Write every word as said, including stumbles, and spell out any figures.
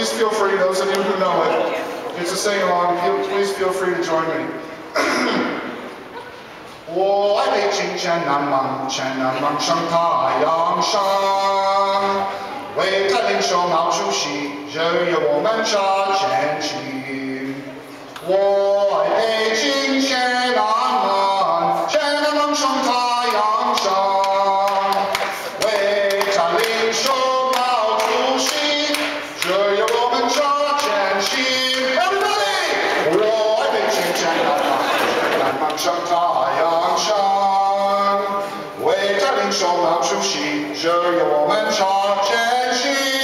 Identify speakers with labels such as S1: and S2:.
S1: please feel free, those of you who know it, it's a sing-along, please feel free to join me. 我爱北京千南芒，千南芒上太阳上，为他领袖毛主席，日夜我们扎前进。我爱北京千南芒，千南芒上太阳上，为他领袖毛主席，日夜我们扎前进。Everybody， 我爱北京千南芒，千南芒上太阳上，为他领袖毛主席，日夜我们扎前进。